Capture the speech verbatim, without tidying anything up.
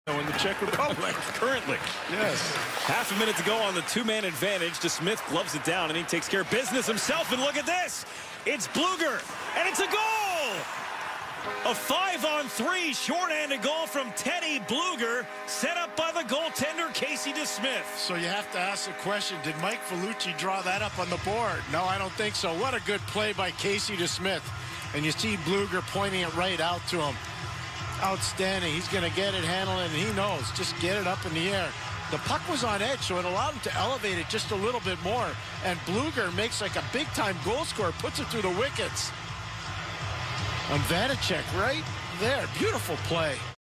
in the Czech Republic currently. Yes. Half a minute to go on the two-man advantage. DeSmith gloves it down, and he takes care of business himself. And look at this. It's Blueger, and it's a goal! A five-on-three shorthanded goal from Teddy Blueger, set up by the goaltender, Casey DeSmith. So you have to ask the question, did Mike Vellucci draw that up on the board? No, I don't think so. What a good play by Casey DeSmith. And you see Blueger pointing it right out to him. Outstanding. He's going to get it, handle it, and he knows. Just get it up in the air. The puck was on edge, so it allowed him to elevate it just a little bit more. And Blueger makes like a big-time goal scorer, puts it through the wickets. On Vanacek right there. Beautiful play.